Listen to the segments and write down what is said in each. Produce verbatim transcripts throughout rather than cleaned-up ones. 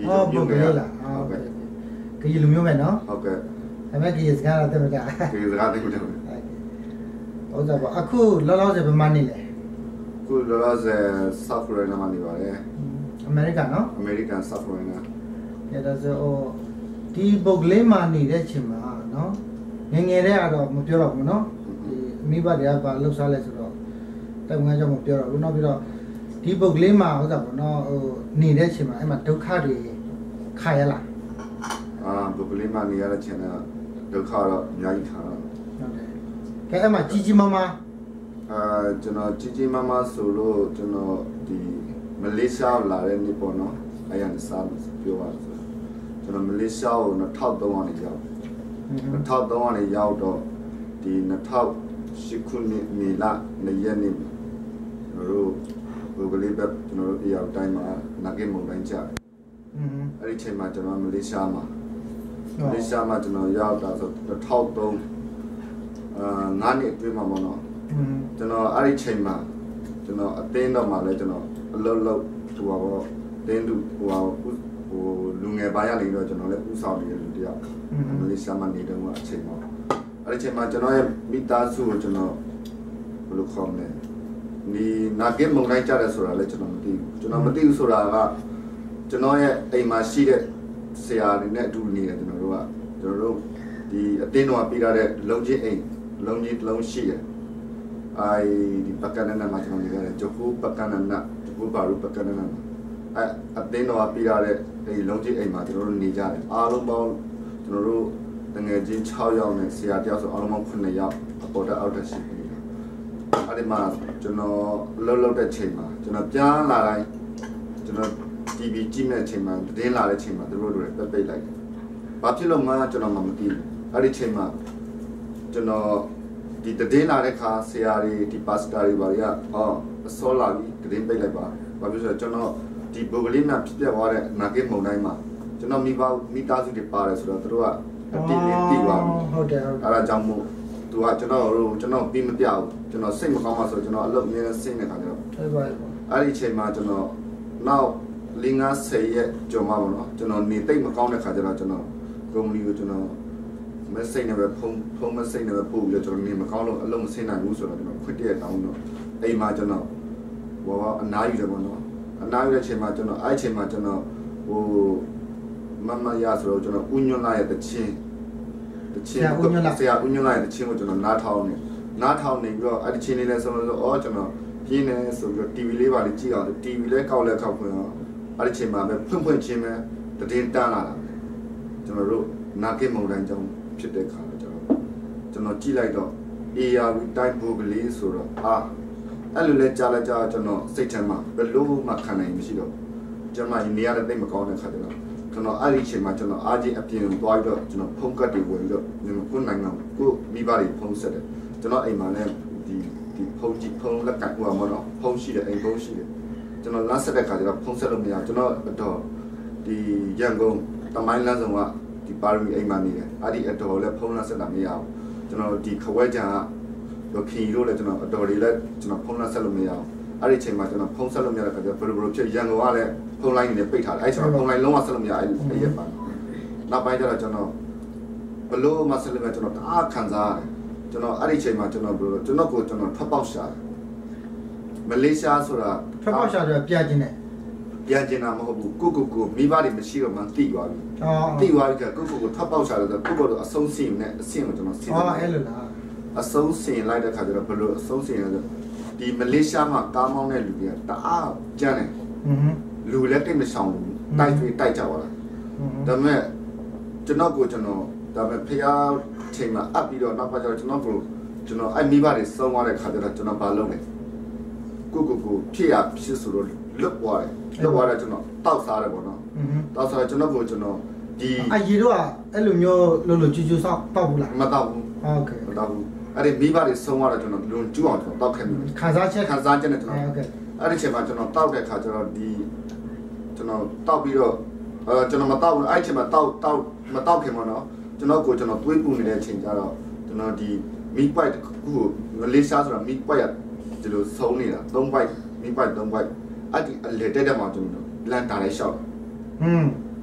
မျိုးပဲလားဟုတ်ကဲ့ကကြီးလူမျိုးပဲနော်ဟုတ်ကဲ့ဒါပေမဲ့ကကြီးစကားတော့တက်မကြကကြီးစကားတက်မကြဟုတ်ကဲ့ဟုတ်ကဲ့အခုလောလောဆယ်ဘယ်မှာနေလဲအခုလောလောဆယ် South Carolina မှာနေပါတယ်အမေရိကန်နော်အမေရိကန် South Carolina အဲ့ဒါဆိုဒီပုတ်လေးမှာနေတဲ့ချိန်မှာနော်ငငယ်တဲ့ကတော့မပြောတော့ဘူးနော်ဒီမိဘတွေကဘာလှုပ်ရှားလဲဆိုတော့တိုင်ဝမ်ကြောင့်မပြောတော့ဘူးနောက်ပြီးတော့ဒီပုတ်လေးမှာဟုတ်တာပေါ့နော်ဟိုနေတဲ့ချိန်မှာအဲ့မှာဒုက္ခတွေခါရလားအာပုတ်လေးမှာနေရတဲ့ချိန်ကဒုက္ခတော့အများကြီးခါတော့ဟုတ်တယ်ကဲအဲ့မှာကြီးကြီးမားမားအာကျွန်တော်ကြီးကြီးမားမားဆိုလို့ကျွန်တော်ဒီမလေးရှားလာတဲ့နေ့ပေါ့နော်အဲ့ရန်စားပြောပါဆိုကျွန်တော်မလေးရှားကိုနှစ်ထောင်သုံးရာနေရောက်နှစ်ထောင်သုံးရာနေရောက်တော့ဒီနှစ်ထောင်ရှစ်ခုနှစ်နေလာနေရက်နေကျွန်တော်တို့ဘိုးကလေးပဲကျွန်တော်တို့အရောက်တိုင်းမှာနာဂိမုန်တိုင်းကြတယ်အဲ့ဒီချိန်မှာကျွန်တော်မလေးရှားမှာမလေးရှားမှာကျွန်တော်ရောက်တာဆိုနှစ်ထောင်သုံးအာငါးနှစ်အတွင်းမှာပေါ့နော်ကျွန်တော်အဲ့ဒီချိန်မှာကျွန်တော်အတင်းတော့မှလည်းကျွန်တော်အလုပ်လုပ်ဟိုပါတော့တင်းသူဟိုပါဟိုလူငယ်ပိုင်းရနေတော့ကျွန်တော်လည်းဥဆောင်နေတဲ့လူတယောက်မလေးရှားမှာနေတော့အချိန်မှာအဲ့ဒီချိန်မှာကျွန်တော်ရဲ့မိသားစုကိုကျွန်တော်ဘယ်လိုခေါ်မလဲဒီနာဂစ်မုန်တိုင်းကြတယ်ဆိုတာလည်းကျွန်တော်မသိဘူးကျွန်တော်မသိဘူးဆိုတာကကျွန်တော်ရဲ့အိမ်မှာရှိတဲ့ဆရာတွေနဲ့အတူနေတယ်ကျွန်တော်တို့ကကျွန်တော်တို့ဒီအတင်းတော်ပြထားတဲ့လုံချင်းအိမ်လုံကြီးတစ်လုံးရှိတယ်အဲဒီပကနနာမှာကျွန်တော်နေရတယ်ဂျကူပကနနာဂျကူဘာရူပကနနာအဲအတင်းတော်ပြရတဲ့ဒီလုံးကြီးအိမ်မှာကျွန်တော်တို့နေကြတယ်အားလုံးပေါင်းကျွန်တော်တို့တငယ်ချင်း၆ယောက်နဲ့ဆရာတယောက်ဆိုအားလုံးပေါင်း9ယောက်အပေါ်တက်အောက်တက်ရှိနေတယ်အဲဒီမှာကျွန်တော်လှုပ်လှုပ်တဲ့ချိန်မှာကျွန်တော်ပြန်လာတိုင်းကျွန်တော် တီဗီ ကြည့်မဲ့ချိန်မှာတင်းလာတဲ့ချိန်မှာတို့တို့ပဲပိတ်လိုက်တယ်ဘာဖြစ်လို့မှကျွန်တော်မမသိဘူးအဲ့ဒီချိန်မှာကျွန်တော်ဒီတင်းလာတဲ့ခါဆရာတွေဒီပါစတာတွေဘာတွေကအော်အစောလာပြီးတင်းပိတ်လိုက်ပါဘာဖြစ်လို့ကျွန်တော်ဒီဘိုကလေးမှာဖြစ်ပြသွားတဲ့နာဂစ်မုန်တိုင်းမှာကျွန်တော်မိဘမိသားစုတွေပါတယ်ဆိုတော့တို့ကအတိအတိပါဘူးဟုတ်တယ်ဟုတ်အဲ့ဒါကြောင့်မို့သူကကျွန်တော်တို့ကျွန်တော်ပြီးမပြဘူးကျွန်တော်စိတ်မကောင်းပါဆိုကျွန်တော်အလုပ်နည်းနည်းစိတ်နေခါကြတော့ဟုတ်ပါဘူးအဲ့ဒီချိန်မှာကျွန်တော်နောက်လင်းငါဆယ်ရက်ကြော်မှာပေါ့နော်ကျွန်တော်နေတိတ်မကောင်းတဲ့ခါကျတော့ကျွန်တော်ကုမ္ပဏီကိုကျွန်တော်မစိတ်နဲ့ပဲဖုန်းဖုန်းမစိတ်နဲ့ပဲပို့ပြီးတော့ကျွန်တော်နေမကောင်းလို့အလုံးမဆင်းနိုင်ဘူးဆိုတော့ကျွန်တော်ခွင့်တရတောင်းတော့အိမ်မှာကျွန်တော်ဘောအနားယူတယ်ပေါ့နော်အနားယူတဲ့ချိန်မှာကျွန်တော်အဲ့ချိန်မှာကျွန်တော်ဟိုမမရဆိုတော့ကျွန်တော်ဥညွန့်လာရဲ့တချင်းတချင်းကိုဆရာဥညွန့်လာရဲ့တချင်းကိုကျွန်တော်နားထောင်နေနားထောင်နေပြီးတော့အဲ့ဒီချင်းလေးနဲ့ဆိုတော့အော်ကျွန်တော်ပြင်းနေဆိုပြီးတော့ တီဗီ လေးပါလေးကြည့်အောင် တီဗီ လေးကောက်လဲကောက်ခွင့်အောင်အဲ့ဒီချိန်မှာပဲဖွင့်ဖွင့်ချင်းပဲတည်င်းတန်းလာတာကျွန်တော်တို့နာဂစ်မုန်တိုင်းကြောင့်ဖြစ်တဲ့ခါတော့ကျွန်တော်ကျွန်တော်ကြည့်လိုက်တော့ အေအာရီ တိုင်းဘိုကလေးဆိုတော့အာအဲ့လိုလဲကြားလိုက်ကြကျွန်တော်စိတ်ထဲမှာဘယ်လို့မှခံနိုင်မရှိတော့ကျွန်မနေရတဲ့တိတ်မကောင်းတဲ့ခါကျတော့ကျွန်တော်အဲ့ဒီချိန်မှာကျွန်တော်အားကြီးအပြင်သွားပြီးတော့ကျွန်တော်ဖုန်းကတ်တွေဝင်ပြီးတော့ကျွန်တော်ကိုနိုင်ငံကိုမိဘတွေဖုန်းဆက်တယ်ကျွန်တော်အိမ်မှာလည်းဒီဒီဖုန်းကြီးဖုန်းလက်ကဟိုမှာတော့ဖုန်းရှိတယ်အိမ်ဖုန်းရှိတယ်ကျွန်တော်လမ်းဆက်တဲ့ခါကျတော့ဖုန်းဆက်လို့မရကျွန်တော်တော့ဒီရန်ကုန်တမိုင်းလမ်းဆောင်ကဒီပါရမီအိမ်မှာနေတယ်အဲ့ဒီအတော်လည်းဖုန်းလမ်းဆက်တာမရဘူးကျွန်တော်ဒီခဝဲကြံကတော့ခီလို့လည်းကျွန်တော်အတော်တွေလည်းကျွန်တော်ဖုန်းလမ်းဆက်လို့မရဘူးအဲ့ဒီချိန်မှာကျွန်တော်ဖုန်းဆက်လို့မရတဲ့ခါကျတော့ဘယ်လိုဘယ်လိုဖြစ်ရန်ကုန်ကလည်းဖုန်းလိုင်းနေပိတ်ထားတယ်အဲ့ချိန်မှာဖုန်းလိုင်းလုံးဝဆက်လို့မရအဲ့ဒီရက်ပါနောက်ပိုင်းကျတော့ကျွန်တော်ဘလို့မဆက်လို့မရကျွန်တော်တအားခံစားရတယ်ကျွန်တော်အဲ့ဒီချိန်မှာကျွန်တော်ဘယ်လိုကျွန်တော်ကိုကျွန်တော်ထွက်ပေါက်ရှာတယ်မလေးရှားဆိုတာထွက်ပေါက်ရှာတယ်ပြန်ကျင်တယ်ပြန်ကျင်တာမဟုတ်ဘူးကိုကိုကိုမိဘတွေမရှိတော့မှတိသွားပြီအော်တိသွားပြီကကိုကိုကိုထွက်ပေါက်ရှာတယ်ဆိုကိုကိုတို့အဆုံးစင်နဲ့အဆင့်ကိုကျွန်တော်ဆင်အော်အဲ့လိုလားအဆုံးစင်လိုက်တဲ့ခါကျတော့ဘယ်လိုအဆုံးစင်လဲဆိုဒီမလေးရှားမှာကားမောင်းတဲ့လူတွေကတအားကြမ်းတယ်อือလူလည်းတိတ်မဆောင်ဘူးတိုက်တွေတိုက်ကြပါလားဒါပေမဲ့ကျွန်တော်ကိုကျွန်တော်ဒါပေမဲ့ဖျားချိန်မှာအပ်ပြီးတော့နောက်ပိုင်းကျတော့ကျွန်တော်ကိုကျွန်တော်အဲ့မိဘတွေဆုံးသွားတဲ့ခါကျတော့ကျွန်တော်ဘာလုပ်လဲကိုကိုကိုဖြစ်ရဖြစ်ဆိုတော့လွတ်သွားတယ်လွတ်သွားတယ်ကျွန်တော်တောက်စားတယ်ပေါ့နော်တောက်စားကျွန်တော်ကိုကျွန်တော်ဒီအကြီးတော့အဲ့လိုမျိုးလို့လို့ကြူးကြူးဆောက်တောက်ဘူးလားမတောက်ဘူးโอเคမတောက်ဘူးအဲ့ဒီမိဘတွေဆုံးသွားတော့ကျွန်တော်လွန်ကျူးအောင်ကျွန်တော်တောက်ခဲ့ပြီခံစားချက်ခံစားချက်နဲ့ကျွန်တော်โอเคအဲ့ဒီချိန်မှာကျွန်တော်တောက်တဲ့ခါကျတော့ဒီကျွန်တော်တောက်ပြီးတော့အဲကျွန်တော်မတောက်ဘူးအဲ့ချိန်မှာတောက်တောက်မတောက်ခင်ပေါ့နော်ကျွန်တော်ကိုကျွန်တော်တွေးပူနေတဲ့အချိန်ကျတော့ကျွန်တော်ဒီမီပိုက်ခုမလေးရှားဆိုတာမီပိုက်ရဒီလိုဆုံးနေတာ၃ပိုက်မီပိုက်၃ပိုက်အဲ့ဒီအလေတက်တက်မှာကျွန်တော်လန်တာလေးရှောက်อืมလ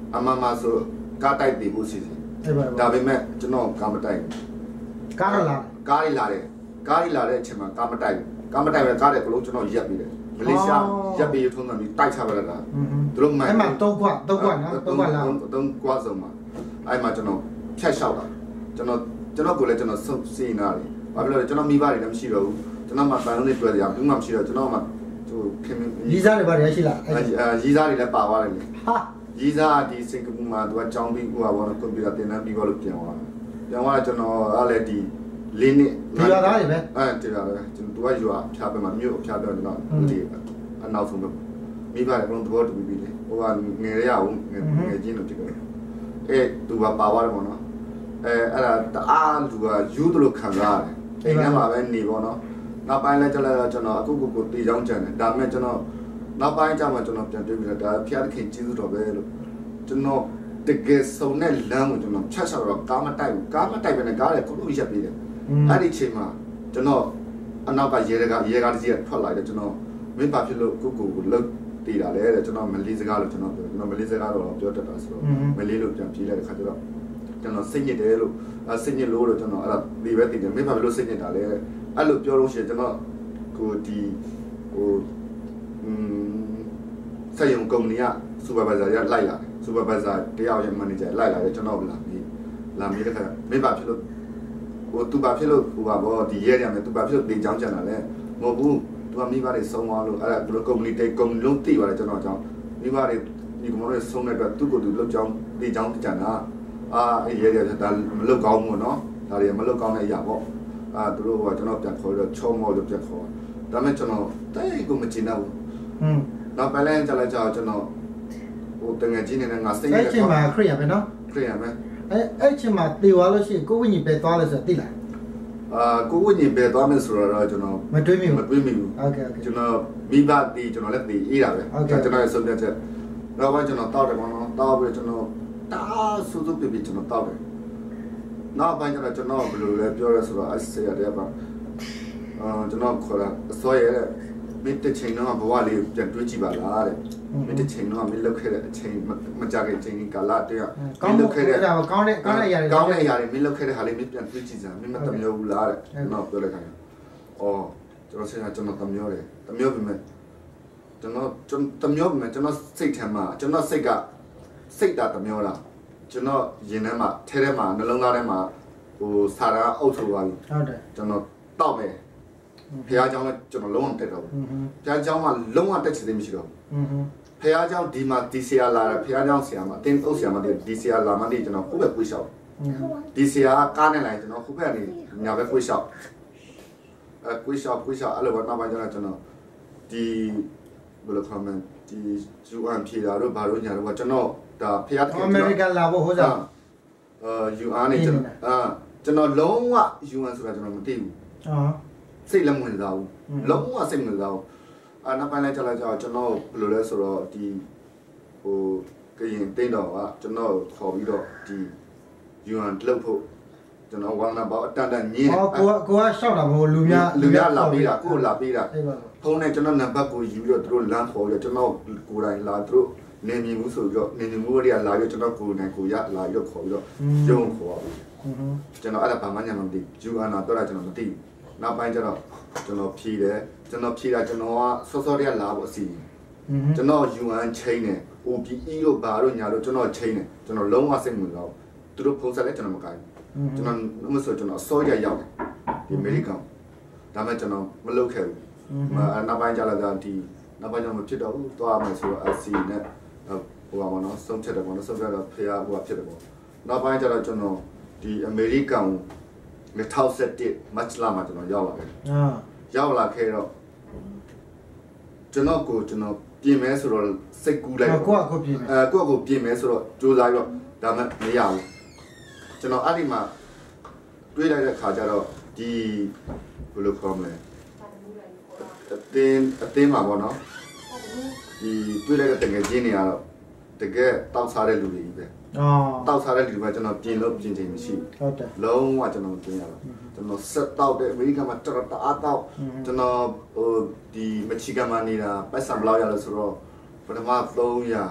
အမမဆိုကားတိုက်တည်ဖို့စီစဉ်ဒါပေမဲ့ကျွန်တော်ကားမတိုက်ကားလာကားလာတယ်ကားလာတဲ့အချိန်မှာကားမတိုက်ကားမတိုက်ပဲကားတဲ့ကလုံးကျွန်တော်ရက်ပြီးတယ်မလေးရှားရက်ပြီးထုံးတယ်တိုက်ချပါလာတာသူတို့မှန်အဲ့မှာတော့ကွာတော့ကွာနော်တော့ကွာလာတော့ကွာဆုံးမှာအဲ့မှာကျွန်တော်ဖြတ်လျှောက်တာကျွန်တော်ကျွန်တော်ကိုလည်းကျွန်တော်စုပ်စီနာတယ်ဘာဖြစ်လို့လဲကျွန်တော်မိဘတွေလည်းမရှိတော့ဘူးကျွန်တော်မှတန်လုံးတွေတွေ့တယ်ဘူးမှမရှိတော့ကျွန်တော်မှဟိုခင်ရီးစားတွေဘာတွေရှိလားအဲရီးစားတွေလည်းပါသွားတယ်လေဟာရီးစားဒီစင်ကာပူမှာသူကကြောင်းပြီးဟိုဟာဘောကွန်ပျူတာသင်တန်းပြီးတော့ပြန်သွားပြန်သွားကျွန်တော်အားလည်းဒီလေးနှစ်ဒီရသားတွေပဲအဲဒီရသားကျွန်တော်သူကယူအဖျားပဲမှာမြို့အဖျားပဲကျွန်တော်ဒီအနောက်ဆုံးပဲမိဘတွေကတော့သဘောတူပြီးလေဟိုကငယ်ရအောင်ငယ်ငယ်ချင်းတို့ဖြစ်တယ်အဲသူကပါသွားတယ်ပေါ့နော်အဲအဲ့ဒါတအားသူကယူတယ်လို့ခံစားရတယ်အိမ်ထဲမှာပဲနေပေါ့နော်နောက်ပိုင်းလဲကျတော့ကျွန်တော်အခုကိုကိုတီချောင်းကြံတယ်ဒါပေမဲ့ကျွန်တော်နောက်ပိုင်းကျမှကျွန်တော်ပြန်တွေးပြီးတော့ဒါဖျားသခင်ကျေးဇူးတော်ပဲလို့ကျွန်တော်တကယ်ဆုံးတဲ့လမ်းကိုကျွန်တော်ဖြတ်ချတော့ကားမတိုက်ဘူးကားမတိုက်ပဲနဲ့ကားလည်းခုလို့ရက်ပြီးတယ်အဲ့ဒီချိန်မှာကျွန်တော်အနောက်ကရေကရေကားတစ်စီးထွက်လာတယ်ကျွန်တော်မင်းဘာဖြစ်လို့ကိုကိုကိုလှုပ်တည်တာလဲတဲ့ကျွန်တော်မလေးစကားလို့ကျွန်တော်ပြောကျွန်တော်မလေးစကားတော့ပြောတတ်တာဆိုတော့မလေးလို့ပြန်ပြေးလိုက်တဲ့ခါကျတော့ကျွန်တော်စိတ်ညစ်တယ်လို့စိတ်ညစ်လို့လို့ကျွန်တော်အဲ့ဒါဒီပဲတည်တယ်မင်းဘာဖြစ်လို့စိတ်ညစ်တာလဲအဲ့လိုပြောလို့ရှိရင်ကျွန်တော်ကိုဒီဟိုอืมစက်ရုံကုမ္ပဏီကစူပါဗိုင်ဇာရလိုက်လာတယ်စူပါဗိုင်ဇာတယောက်ရဲ့မန်နေဂျာလိုက်လာတယ်ကျွန်တော်လာပြီးလာပြီးတဲ့ခါမင်းဘာဖြစ်လို့ဟိုသူဘာဖြစ်လို့ဟိုပါဘောဒီရဲရမယ်သူဘာဖြစ်လို့တင်ချောင်းကြံတာလဲမဟုတ်ဘူးသူကမိဘတွေဆုံးသွားလို့အဲ့ဒါသူတို့ကုမ္ပဏီတိတ်ကုမ္ပဏီလုံးတိပါတယ်ကျွန်တော်အကြောင်းမိဘတွေဒီကုမ္ပဏီတွေဆုံးတဲ့အတွက်သူ့ကိုယ်သူလောက်ချောင်းတင်ချောင်းကြံတာအာအဲ့ရဲရဒါမလောက်ကောင်းဘူးနော်ဒါတွေမလောက်ကောင်းတဲ့အရာပေါ့အာသူတို့ကကျွန်တော်ပြန်ခေါ်တော့ချောမောလို့ပြန်ခေါ်ဒါမဲ့ကျွန်တော်တိတ်ကိုမကျင်တော့ဘူးဟွန်းနောက်ပဲလဲကြလိုက်ကြတော့ကျွန်တော်ဟိုတငယ်ချင်းနဲ့ငါစိတ်အဲ့ချိန်မှာခရိယာပဲနော်ခရိယာပဲအဲ့အဲ့ချိန်မှာတေသွားလို့ရှိရင်ကိုဝိညာဉ်ပဲသွားလို့ဆိုသိလားအာကိုဝိညာဉ်ပဲသွားမယ်ဆိုတော့ကျွန်တော်မတွေးမိဘူးမတွေးမိဘူးโอเคโอเคကျွန်တော်မိဘတီးကျွန်တော်လည်းတီးအေးတာပဲကျွန်တော်ရဲ့ဆုံးဖြတ်ချက်တော့ဘာကျွန်တော်တောက်တယ်ပေါ့နော်တောက်ပြီးကျွန်တော်တာဆူဆူပြပြကျွန်တော်တောက်တယ်နောက်ပိုင်းကျတော့ကျွန်တော်ဘယ်လိုလဲပြောရဲဆိုတော့အဆေရတယ်ပါအာကျွန်တော်ခေါ်တာအစောရဲမိတချင်းတော့ဘဝလေးပြန်တွေးကြည့်ပါလားတဲ့မိတချင်းတော့မလောက်ခဲ့တဲ့အချိန်မကြခင်ချိန်ကာလတည်းကမလောက်ခဲ့တဲ့ကောင်းတဲ့ကောင်းတဲ့အရာတွေကောင်းတဲ့အရာတွေမလောက်ခဲ့တဲ့ဟာလေးမပြန်တွေးကြည့်စမ်းမမတမျိုးဘူးလားတဲ့ကျွန်တော်ပြောလိုက်ခိုင်းအော်ကျွန်တော်ဆရာကျွန်တော်တမျိုးတယ်တမျိုးပြင်မဲ့ကျွန်တော်ကျွန်တမျိုးပြင်မဲ့ကျွန်တော်စိတ်ထဲမှာကျွန်တော်စိတ်ကစိတ်တာတမျိုးလားကျွန်တော်ရင်ထဲမှာထဲထဲမှာနှလုံးသားထဲမှာဟိုစာရာအုပ်ထုတ်သွားပြီဟုတ်တယ်ကျွန်တော်တောက်မယ်ဖះเจ้าလည်းကျွန်တော်လုံးဝတက်တော့ဘူးဖះเจ้าမှာလုံးဝတက်ချင်သေးမရှိတော့ဘူးဖះเจ้าဒီမှာဒီဆရာလာတယ်ဖះเจ้าဆရာမှာအတင်းအုပ်ဆရာမှာဒီဆရာလာမှဒီကျွန်တော်ခုပဲကိုရှောက်ဒီဆရာကားနဲ့လိုက်ကျွန်တော်ခုပဲနေညာပဲကိုရှောက်အဲကိုရှောက်ကိုရှောက်အဲ့လိုဘာနောက်ပိုင်းကျတော့ကျွန်တော်ဒီဘယ်လိုခေါ်မလဲဒီယူအန်ဖြေတာတို့ဘာလို့ညာတော့ကျွန်တော်ဒါဖះအမေရိကန်လာဖို့ဟိုစားအာယူအန်နေကျွန်တော်အာကျွန်တော်လုံးဝယူအန်ဆိုတာကျွန်တော်မသိဘူးအော်စိတ်လည်းမဝင်စားဘူးလုံးဝစိတ်မဝင်စားဘူးအာနောက်ပိုင်းလည်းကြာလာကြာကျွန်တော်ဘယ်လိုလဲဆိုတော့ဒီဟိုကရင်တင်းတော်ကကျွန်တော်ခေါ်ပြီးတော့ဒီယူအန်လှုပ်ဖို့ကျွန်တော်ဝမ်းနာပေါ့အတန်တန်ညင်းဟောကိုကကိုကရှောက်တာမဟုတ်လူများလူများလာပေးတာကိုလာပေးတာဖုန်းနဲ့ကျွန်တော်နံပါတ်ကိုယူပြီးတော့သူတို့လမ်းခေါ်ပြီးတော့ကျွန်တော်ကိုယ်တိုင်လာသူတို့နေမြင်မှုဆိုပြီးတော့နေမြင်မှုတွေကလာပြီးကျွန်တော်ကိုယ်တိုင်ကိုရလာပြီးတော့ခေါ်ပြီးတော့ရုံခေါ်ပါဘူးကျွန်တော်အဲ့ဒါဘာမှညမသိယူအန်နာတော့ကျွန်တော်မသိဘူးနောက်ပိုင်းကျတော့ကျွန်တော်ဖြေတယ်ကျွန်တော်ဖြေတာကျွန်တော်ကစောစောတည်းလာဖို့အစီကျွန်တော် ယူ အန် chain နဲ့ အို ပီ အီ တို့ဘာတို့ညာတို့ကျွန်တော် chain နဲ့ကျွန်တော်လုံးဝစိတ်မဝင်တော့သူတို့ဖုန်းဆက်လဲကျွန်တော်မကိုင်းကျွန်တော်မဆိုကျွန်တော်အစောရရောက်တယ်ဒီအမေရိကန်ဒါမှကျွန်တော်မလုပ်ခဲ့ဘူးနောက်ပိုင်းကျလာတာဒီနောက်ပိုင်းကျတော့မဖြစ်တော့ဘူးသွားမယ်ဆိုတော့အစီနဲ့ဟိုပါမနော်ဆုံးဖြတ်တယ်ပေါ့နော်ဆုံးဖြတ်တော့ဖေးဟိုပါဖြစ်တယ်ပေါ့နောက်ပိုင်းကျတော့ကျွန်တော်ဒီအမေရိကန်၂၀၁၁ match လာမှာကျွန်တော်ရောက်လာတယ်အာရောက်လာခဲ့တော့ကျွန်တော်ကိုကျွန်တော်ပြင်မဲဆိုတော့စိတ်ကူးလိုက်ကိုကကိုပြင်မဲအဲကိုကကိုပြင်မဲဆိုတော့ကြိုးစားပြီးတော့ဒါမှမရဘူးကျွန်တော်အဲ့ဒီမှာတွေးလိုက်တဲ့ခါကျတော့ဒီဘယ်လိုခေါ်မလဲအတင်းအတင်းမှာပေါ့နော်ဒီတွေးလိုက်တဲ့တကယ်ချင်းတွေကတော့တကယ်တောက်စားတဲ့လူတွေကြီးပဲအော်တောက်စားတဲ့လူတွေကကျွန်တော်ပြင်လို့ပြင်ချင်မရှိဟုတ်တယ်လုံးဝကျွန်တော်ပြင်ရတော့ကျွန်တော်ဆက်တောက်တဲ့အမေရိကန်မှာတော်တော်တအားတောက်ကျွန်တော်ဟိုဒီမချီကန်မှာနေတာပတ်စံဘလောက်ရလဲဆိုတော့ပထမ၃ရာ four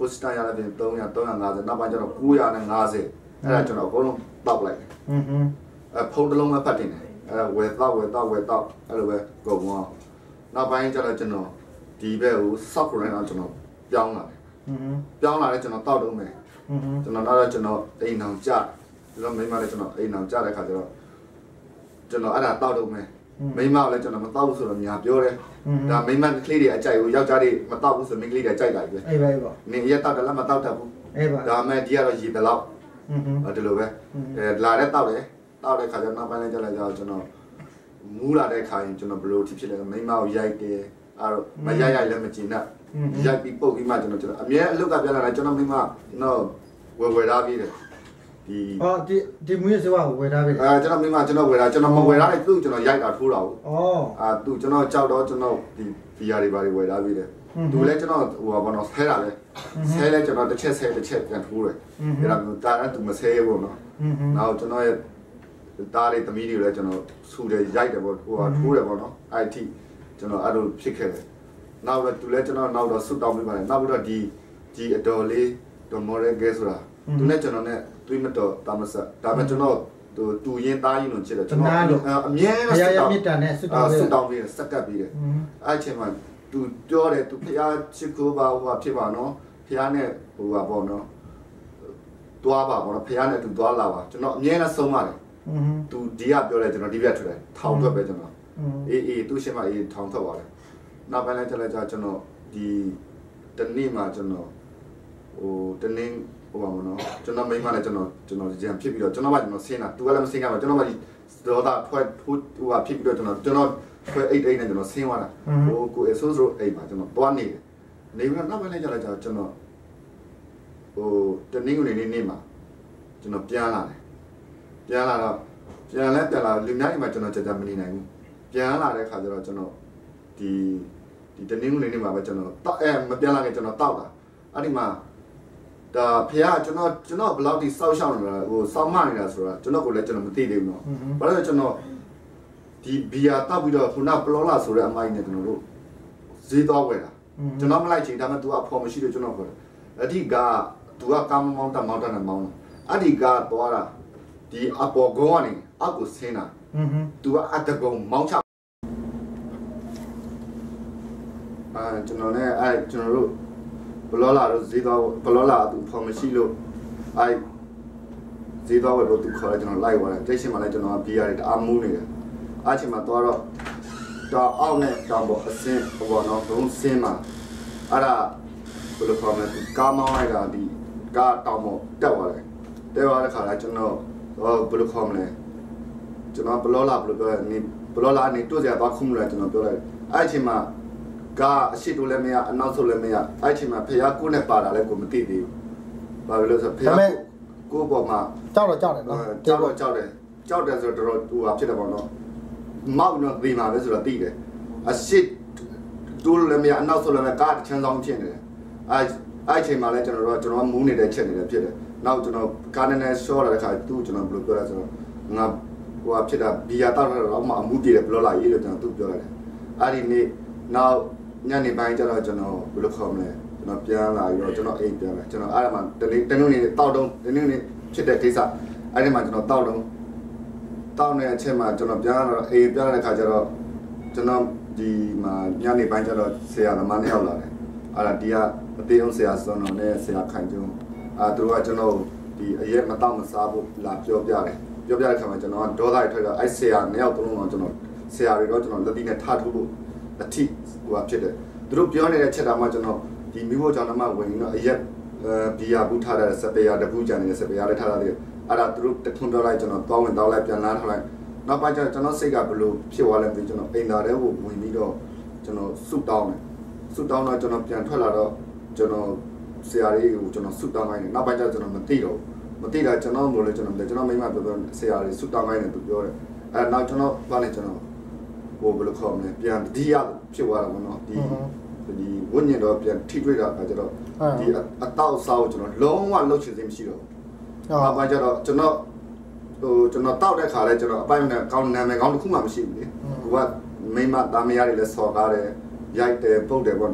first time ရတဲ့ပြင်three hundred three hundred fiftyနောက်ပိုင်းကျတော့nine hundred fiftyအဲ့ဒါကျွန်တော်အကုန်လုံးတောက်လိုက်တယ်อือဟင်းအဲဖုန်းတစ်လုံးပဲဖတ်တင်တယ်အဲ့ဒါဝယ်တော့ဝယ်တော့ဝယ်တော့အဲ့လိုပဲကုန်သွားနောက်ပိုင်းကျတော့ကျွန်တော်ဒီဘက်ကို South Korea ကျွန်တော်ပြောင်းလာတယ်อือဟင်းပြောင်းလာတယ်ကျွန်တော်တောက်တော့မယ်อือဟင်းကျွန်တော်တော့ကျွန်တော်အိမ်အောင်ကြကျွန်တော်မိမလည်းကျွန်တော်အိမ်အောင်ကြတဲ့ခါကျတော့ကျွန်တော်အဲ့ဒါတောက်တော့မယ်မိမလည်းကျွန်တော်မတောက်ဘူးဆိုတော့ညာပြောတယ်ဒါမိမကလေးတွေအကြိုက်ကိုယောက်ျားတွေမတောက်ဘူးဆိုမိန်းကလေးတွေကြိုက်လိုက်ပဲအေးပါအေးပါနင်ရက်တောက်တယ်လားမတောက်တတ်ဘူးအေးပါဒါမှဒီကတော့ရည်တယ်လို့อือဟင်းအဲ့ဒီလိုပဲအဲလာတဲ့တောက်တယ်တောက်တဲ့ခါကျတော့နောက်ပိုင်းလည်းကြလိုက်ကြတော့ကျွန်တော်မူးလာတဲ့ခါရင်ကျွန်တော်ဘယ်လိုဖြစ်ဖြစ်လဲမိမကိုရိုက်တယ်အဲ့တော့မရိုက်ရိုက်လည်းမကျင်တတ်ရိုက်ပြီးပုတ်ပြီးမှကျွန်တော်ကျွန်တော်အမြဲအလုတ်ကပြလာတယ်ကျွန်တော်မိမတော့ဝယ်ဝယ်ထားပြီးတယ်ဒီဟောဒီဒီမွေးစဝါကိုဝယ်ထားပြီအဲကျွန်တော်မိမကျွန်တော်ဝယ်ထားကျွန်တော်မဝယ်ထားတဲ့သူ့ကျွန်တော်ရိုက်တာထိုးတာဟုတ်ဩအာသူ့ကျွန်တော်ကြောက်တော့ကျွန်တော်ဒီ V R တွေဘာတွေဝယ်ထားပြီတယ်သူလည်းကျွန်တော်ဟိုဘာနော်ဆဲတာလေဆဲလဲကျွန်တော်တစ်ချက်ဆဲတစ်ချက်ပြန်ထိုးတယ်အဲ့ဒါမျိုးတားတယ်သူမဆဲဘူးနော်နောက်ကျွန်တော်ရဲ့တားလေးသမီးတွေလည်းကျွန်တော်ဆူတယ်ရိုက်တယ်ပေါ့ဟိုဟာထိုးတယ်ပေါ့နော်အဲ့ဒီကျွန်တော်အဲ့လိုဖြစ်ခဲ့တယ်နောက်တော့သူလည်းကျွန်တော်နောက်တော့ဆွတ်တောင်းပေးပါတယ်နောက်ပြီးတော့ဒီဒီအတော်လေးဒေါ်မော်ရဲဂဲဆိုတာသူနဲ့ကျွန်တော်နဲ့တွေးမတော်တာမဆက်ဒါပေမဲ့ကျွန်တော်သူတူရင်သားရင်လို့ချစ်တယ်ကျွန်တော်အမြဲတမ်းဆွတ်တောင်းမြစ်တာနဲ့ဆွတ်တောင်းဆွတ်တောင်းပြီးစက်ကပ်ပြီးတယ်အဲ့ချိန်မှာသူပြောတယ်သူဖျားချစ်ကိုပါဟိုဟာဖြစ်ပါနော်ဖျားနဲ့ဟိုဟာပေါ့နော်တွားပါပေါ့နော်ဖျားနဲ့သူတွားလာပါကျွန်တော်အမြဲတမ်းဆုံးပါတယ်သူဒီကပြောတယ်ကျွန်တော်ဒီဘက်ထွက်တယ်ထောင်ထွက်ပဲကျွန်တော်အေးအေးသူရှင်းမအေးထောင်ထွက်ပါတယ်နောက်ပိုင်းလည်းကျလိုက်ကြကျွန်တော်ဒီတနေ့မှကျွန်တော်ဟိုတနေ့ဟိုပါမနော်ကျွန်တော်မိမလည်းကျွန်တော်ကျွန်တော်ကြံဖြစ်ပြီးတော့ကျွန်တော်ကကျွန်တော်ဆင်းတာသူကလည်းမဆင်းကြပါကျွန်တော်ကဒေါသထွက်ဟိုဟိုဟာဖြစ်ပြီးတော့ကျွန်တော်ကျွန်တော်ခွဲအိတ်အိတ်နဲ့ကျွန်တော်ဆင်းသွားတာဟိုကိုအဆိုးဆိုးအိတ်ပါကျွန်တော်တွားနေတယ်နေပြီးတော့နောက်ပိုင်းလည်းကျလိုက်ကြကျွန်တော်ဟိုတနေ့ကနေနေ့နေ့မှာကျွန်တော်ပြန်လာတယ်ပြန်လာတော့ပြန်လဲပြန်လာလူများအိမ်မှာကျွန်တော်ကြကြမနေနိုင်ဘူးပြန်လာတဲ့ခါကျတော့ကျွန်တော်ဒီဒီတနေ့ကနေနေ့မှာပဲကျွန်တော်တောက်အဲမပြန်လာခင်ကျွန်တော်တောက်တာအဲ့ဒီမှာဒါဖေကကျွန်တော်ကျွန်တော်ဘယ်လောက်ထိစောက်ရှောက်နေတာဟိုစောက်မနေတာဆိုတာကျွန်တော်ကိုလည်းကျွန်တော်မသိသေးဘူးเนาะဘာလို့လဲကျွန်တော်ဒီဘီယာတောက်ပြီးတော့ခုနပလောလာဆိုတဲ့အမိုင်းနဲ့ကျွန်တော်တို့ဈေးသွားဝယ်တာကျွန်တော်မလိုက်ချင်ဒါပေမဲ့ तू အဖော်မရှိလို့ကျွန်တော်ခေါ်တယ်အဓိက तू ကကားမောင်းတာမောင်းတာနဲ့မောင်းတာအဓိကသွားတာဒီအပေါ်ကုန်းကနေအောက်ကိုဆင်းတာဟွန်းဟွန်း तू ကအတကုံမောင်းချအာကျွန်တော်လည်းအဲကျွန်တော်တို့ဘလောလာတော့ဈေးသွားဘလောလာသူဖော်မရှိလို့အဲဈေးသွားတော့သူခေါ်တယ်ကျွန်တော်လိုက်သွားတယ်တိတ်ရှင်မှလည်းကျွန်တော်ဘီယာတွေတအားမူးနေတယ်အားချိန်မှာသွားတော့တော့အောက်နဲ့တောင်ပေါ်အစင်းဘောနော်ဘုံစင်းမှာအဲ့ဒါဘယ်လိုခေါ်မလဲကားမောင်းလိုက်တာဒီကားတောင်ပေါ်တက်သွားတယ်တက်သွားတဲ့ခါကျကျွန်တော်ဘယ်လိုခေါ်မလဲကျွန်တော်ဘလောလာဘယ်လိုပြောလဲနေဘလောလာနေတွေ့ကြသွားခုမှုလဲကျွန်တော်ပြောလိုက်အဲ့ချိန်မှာကအရှိတိုးလည်းမရအနောက်ဆိုလည်းမရအဲ့ချိန်မှာဖះကိုနဲ့ပါတာလည်းကိုမသိသေးဘူးဘာလို့လဲဆိုဖះကိုပေါ်မှာကြောက်တော့ကြောက်တယ်နော်ကြောက်တော့ကြောက်တယ်ကြောက်တယ်ဆိုတော့တော်တော်ဟိုဟာဖြစ်တယ်ပေါ့နော်မောက်တော့သေးမှာပဲဆိုတော့သိတယ်အရှိတိုးလည်းမရအနောက်ဆိုလည်းမကားချမ်းဆောင်ဖြစ်နေတယ်အဲ့အဲ့ချိန်မှာလည်းကျွန်တော်တို့ကျွန်တော်မူးနေတဲ့ချက်နေတယ်ဖြစ်တယ်နောက်ကျွန်တော်ကားနဲ့နဲ့ရှော့လာတဲ့ခါသူ့ကျွန်တော်ဘယ်လိုပြောလဲဆိုတော့ငါဟိုဟာဖြစ်တာဘီယာတောက်တော့မှအမှုပြေတယ်ဘလောလာရေးလို့ကျွန်တော်သူ့ပြောလိုက်တယ်အဲ့ဒီနေ့နောက်ညနေပိုင်းကျတော့ကျွန်တော်ဘယ်လိုခေါ်မလဲကျွန်တော်ပြန်လာပြီးတော့ကျွန်တော်အိမ်ပြန်လာကျွန်တော်အဲ့ဒါမှတနေ့တနေ့နေတောက်တုံးတနေ့နေဖြစ်တဲ့ကိစ္စအဲ့ဒီမှာကျွန်တော်တောက်တုံးတောက်နေတဲ့အချိန်မှာကျွန်တော်ပြန်လာတော့အိမ်ပြန်လာတဲ့ခါကျတော့ကျွန်တော်ဒီမှာညနေပိုင်းကျတော့ဆရာသမားနဲ့ရောက်လာတယ်အဲ့ဒါဒီကအသေးအောင်ဆရာစွန်တော်နဲ့ဆရာခိုင်ကျုံအာသူကကျွန်တော်ဒီအရက်မတောက်မစားဖို့လာပြောပြတယ်ပြောပြတဲ့ခါမှာကျွန်တော်ကဒေါသတွေထွက်တော့အဲ့ဆရာနှစ်ယောက်သုံးလုံးတော့ကျွန်တော်ဆရာတွေတော့ကျွန်တော်လက်တီနဲ့ထားထိုးလို့အထိဟိုဖြစ်တယ်သူတို့ပြောနေတဲ့ချက်တာမှကျွန်တော်ဒီမိဖို့ကြောင့်မှဝင်တော့အရက်ဘီယာဘူးထားတဲ့စပယ်ယာတပူးကြံနေတဲ့စပယ်ယာလည်းထားရတယ်အဲ့ဒါသူတို့တထွန်းပြောလိုက်ကျွန်တော်တောင်းဝင်တောင်းလိုက်ပြန်လာထားလိုက်နောက်ပိုင်းကျတော့ကျွန်တော်စိတ်ကဘလို့ဖြစ်သွားလဲပြီးကျွန်တော်အိမ်သာထဲကိုဝင်ပြီးတော့ကျွန်တော်ဆုတောင်းတယ်ဆုတောင်းတော့ကျွန်တော်ပြန်ထွက်လာတော့ကျွန်တော်ဆရာလေးကိုကျွန်တော်ဆုတောင်းခိုင်းတယ်နောက်ပိုင်းကျတော့ကျွန်တော်မသိတော့မသိတာကျွန်တော်မို့လဲကျွန်တော်ကျွန်တော်မိမပြောပြောဆရာလေးဆုတောင်းခိုင်းတယ်သူပြောတယ်အဲ့နောက်ကျွန်တော်ဘာလဲကျွန်တော်ဟိုဘယ်လိုခေါ်မလဲပြန်ဒီရဖြစ်သွားတာပေါ့နော်ဒီဒီဝိညာဉ်တော့ပြန်ထိတွေ့တာအဲကျတော့ဒီအတောက်စားကိုကျွန်တော်လုံးဝလှုပ်ချင်စေမရှိတော့ဘူး။ဘာမှကျတော့ကျွန်တော်ဟိုကျွန်တော်တောက်တဲ့ခါလဲကျွန်တော်အပိုင်းနဲ့ကောင်းနာမည်ကောင်းတစ်ခုမှမရှိဘူးလေ။ကိုကမိမသားမယားတွေလည်းစော်ကားတယ်ရိုက်တယ်ပုတ်တယ်ပေါ့နော်။တ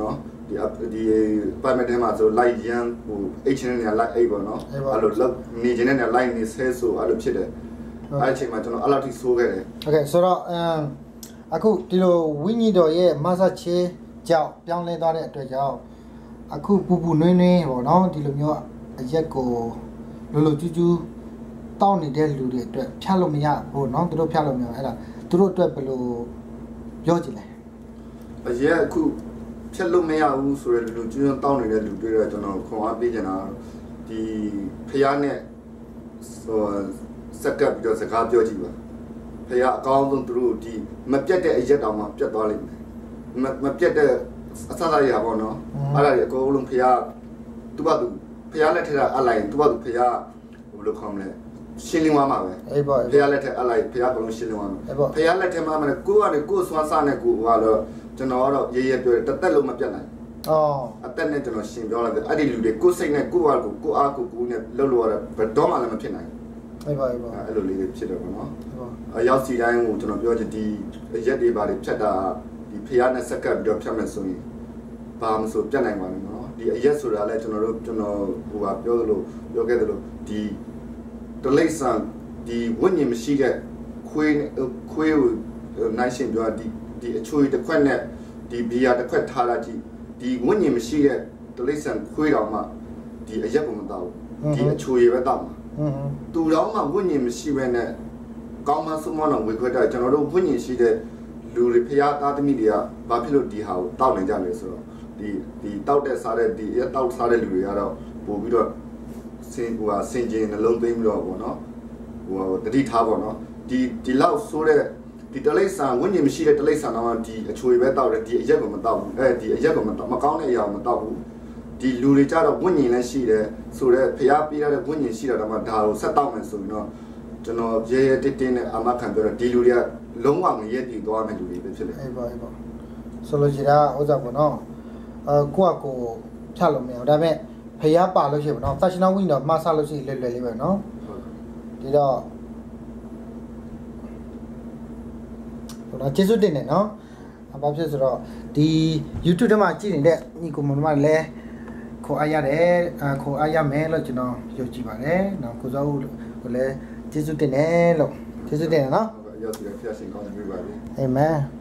ဒီဒီပါမက်ထဲမှာဆိုလိုက်ရန်ဟို H နဲ့နေလိုက်အိတ်ပေါ့နော်အဲ့လိုလောက်နေခြင်းနဲ့လိုက်နေဆဲဆိုအဲ့လိုဖြစ်တယ်အဲ့အချိန်မှာကျွန်တော်အဲ့လောက်ထိဆိုးခဲ့တယ်โอเคဆိုတော့အမ်အခုဒီလိုဝိညာဉ်တော်ရဲ့မဆတ်ချေကြောင့်ပြောင်းလဲသွားတဲ့အတွက်ကြောင့်အခုပူပူနွေးနွေးပေါ့နော်ဒီလိုမျိုးအရက်ကိုလိုလိုကျူးကျူးတောင်းနေတဲ့လူတွေအတွက်ဖြတ်လို့မရဘူးเนาะသူတို့ဖြတ်လို့မရအဲ့ဒါသူတို့အတွက်ဘယ်လိုပြောကြည့်လဲအရက်အခုဖြတ်လို့မရဘူးဆိုတဲ့လူကျူးတောင်းနေတဲ့လူတွေတော့ကျွန်တော်ခွန်အားပေးချင်တာဒီဖျားနဲ့ဟိုစက်ကပ်ပြီးတော့စကားပြောကြည့်ပါဖျားအကောင်းဆုံးသူတို့ဒီမပြတ်တဲ့အရက်တောင်မှပြတ်သွားလိမ့်မယ်မပြတ်တဲ့အဆအရပါတော့အဲ့ဒါကြီးအကုန်လုံးဖျားသူ့ဘာသူဖျားလက်ထက်အလိုက်သူ့ဘာသူဖျားဘယ်လိုခေါ်မလဲရှင်းလင်းသွားမှာပဲအေးပေါ့ဖျားလက်ထက်အလိုက်ဖျားကလုံးရှင်းလင်းသွားမှာဖျားလက်ထက်မှာမလဲကိုကလည်းကိုစွမ်းစားနဲ့ကိုကတော့ကျွန်တော်ကတော့ရေးရပြောတယ်တသက်လုံးမပြတ်နိုင်အော်အသက်နဲ့ကျွန်တော်ရှင်းပြောလိုက်တယ်အဲ့ဒီလူတွေကိုစိတ်နဲ့ကိုအားကိုကိုအားကိုကိုနဲ့လှုပ်လို့ရတဲ့ဘယ်တော့မှလည်းမဖြစ်နိုင်အေးပါအေးပါအဲ့လိုလေးတွေဖြစ်တယ်ပေါ့နော်အရောက်စီတိုင်းကိုကျွန်တော်ပြောချင်ဒီရက်တွေပါတွေဖြတ်တာဒီဖျားနဲ့စက်ကပ်ပြီးတော့ဖြတ်မယ်ဆိုရင်ဘာမှမဆိုပြတ်နိုင်ပါဘူးနော်ဒီအရက်ဆိုတာလည်းကျွန်တော်တို့ကျွန်တော်ဟိုကပြောသလိုပြောခဲ့သလိုဒီတလိษံဒီဝိညာဉ်မရှိတဲ့ခွေးခွေးကိုနိုင်ရှင်ပြောဒီဒီအချွေတစ်ခွက်နဲ့ဒီဘီယာတစ်ခွက်ထားလိုက်ကြည့်ဒီဝိညာဉ်မရှိတဲ့တလိษံခွေးတော်မှဒီအရက်ကိုမတောက်ဘူးဒီအချွေပဲတောက်မှာသူတော်မှဝိညာဉ်မရှိဘဲနဲ့ကောင်းမှဆုံးမတော့ဝေခွက်တယ်ကျွန်တော်တို့ဝိညာဉ်ရှိတဲ့လူတွေဖျားသားသမီးတွေကဘာဖြစ်လို့ဒီဟာကိုတောက်နေကြလဲဆိုတော့ဒီဒီတောက်တဲ့စားတဲ့ဒီရက်တောက်စားတဲ့လူတွေကတော့ပို့ပြီးတော့စင်ဟိုဟာစင်ကျင်နှလုံးသိမ်းပြီးတော့ပေါ့နော်ဟိုတတိထားပေါ့နော်ဒီဒီလောက်ဆိုတဲ့ဒီတလိษံဝိညာဉ်မရှိတဲ့တလိษံတော့ဒီအချွေပဲတောက်တယ်ဒီအရက်ကိုမတောက်ဘူးအဲဒီအရက်ကိုမတောက်မကောင်းတဲ့အရာကိုမတောက်ဘူးဒီလူတွေကြတော့ဝိညာဉ်လည်းရှိတယ်ဆိုတော့ဖျားပေးရတဲ့ဝိညာဉ်ရှိတာတော့မှဒါကိုဆက်တောက်မယ်ဆိုရင်တော့ကျွန်တော်ရဲရဲတင်းတင်းနဲ့အမခံပြောတော့ဒီလူတွေကလုံးဝငရဲတည်သွားမယ်လူတွေပဲဖြစ်တယ်အေးပါအေးပါဆိုလိုချင်တာဥစ္စာပေါ့နော်အဲကိုကကိုဖြတ်လို့မရဘူးဒါပေမဲ့ဖျားပါလို့ရှိရင်ပေါ့နော်သတ်ရှင်တော်ဝိညာဉ်မှားဆလို့ရှိရင်လွယ်လွယ်လေးပဲနော်ဒီတော့ဟိုတော့ကျေးဇူးတင်တယ်နော်ဘာဖြစ်ဆိုတော့ဒီ YouTube ထဲမှာကြည့်နေတဲ့ညီကိုမတို့ကလည်းခေါ်အားရတယ်ခေါ်အားရမယ်လို့ကျွန်တော်ယုံကြည်ပါတယ်နော်ကိုစောဦးကိုလည်းကျေးဇူးတင်တယ်လို့ကျေးဇူးတင်တယ်နော်ရောက်စီဖျက်ရှင်ကောင်းနေပြီပါလေအာမင်